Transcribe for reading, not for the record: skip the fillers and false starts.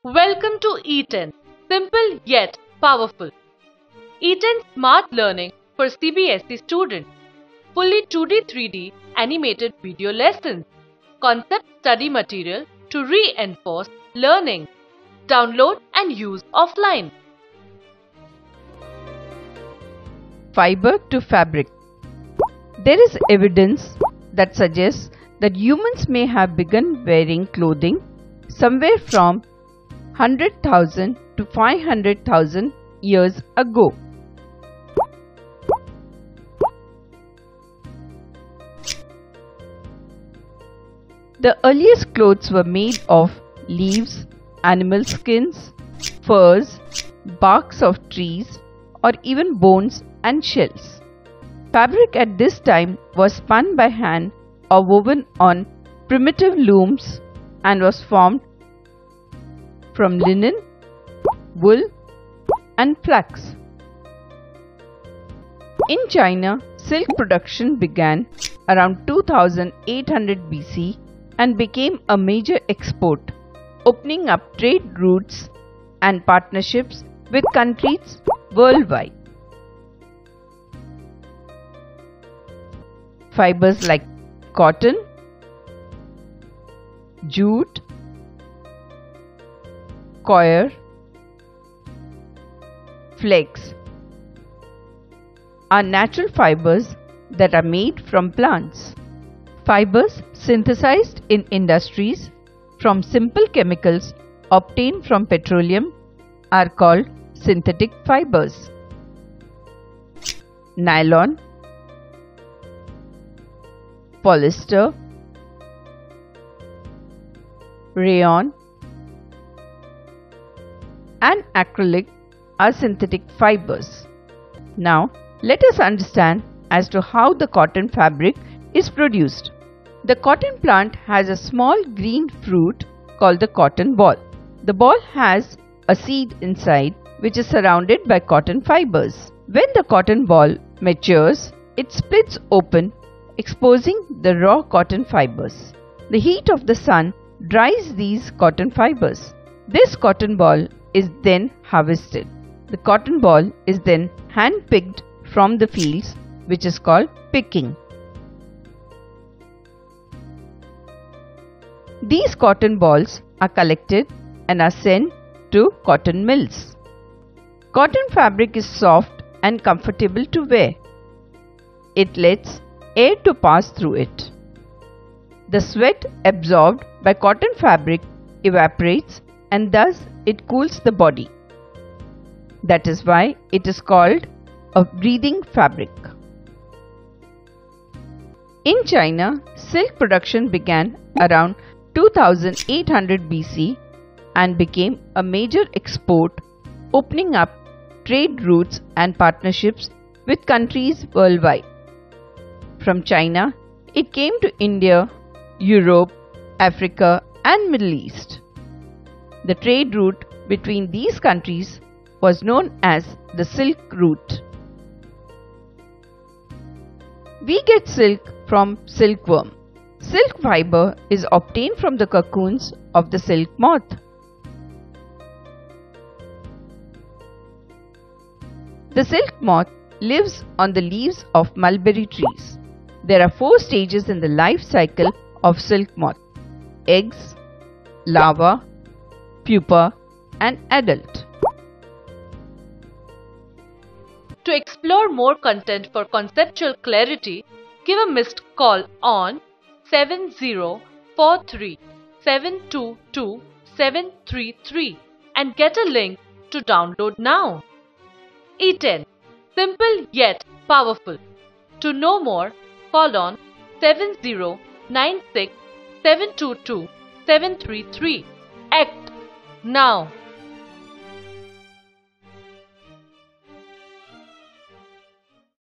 Welcome to eTEN, simple yet powerful. eTEN Smart Learning for CBSE students. Fully 2D 3D animated video lessons. Concept study material to reinforce learning. Download and use offline. Fiber to fabric. There is evidence that suggests that humans may have begun wearing clothing somewhere from 100,000 to 500,000 years ago. The earliest clothes were made of leaves, animal skins, furs, barks of trees, or even bones and shells. Fabric at this time was spun by hand or woven on primitive looms and was formed from linen, wool, and flax. In China, silk production began around 2800 BC and became a major export, opening up trade routes and partnerships with countries worldwide. Fibers like cotton, jute, coir, flax are natural fibers that are made from plants. Fibers synthesized in industries from simple chemicals obtained from petroleum are called synthetic fibers. Nylon, polyester, rayon, and acrylic are synthetic fibers. Now, let us understand as to how the cotton fabric is produced. The cotton plant has a small green fruit called the cotton ball. The ball has a seed inside which is surrounded by cotton fibers. When the cotton ball matures, it splits open, exposing the raw cotton fibers. The heat of the sun dries these cotton fibers. This cotton ball is then harvested. The cotton ball is then hand-picked from the fields, which is called picking. These cotton balls are collected and are sent to cotton mills. Cotton fabric is soft and comfortable to wear. It lets air to pass through it. The sweat absorbed by cotton fabric evaporates and thus it cools the body. That is why it is called a breathing fabric. In China, silk production began around 2800 BC and became a major export, opening up trade routes and partnerships with countries worldwide. From China, it came to India, Europe, Africa, and Middle East. The trade route between these countries was known as the Silk Route. We get silk from silkworm. Silk fiber is obtained from the cocoons of the silk moth. The silk moth lives on the leaves of mulberry trees. There are 4 stages in the life cycle of silk moth: eggs, larva, pupa, and adult. To explore more content for conceptual clarity, give a missed call on 7043 722 733 and get a link to download now. eTEN, simple yet powerful. To know more, call on 7096 722 733. Act now.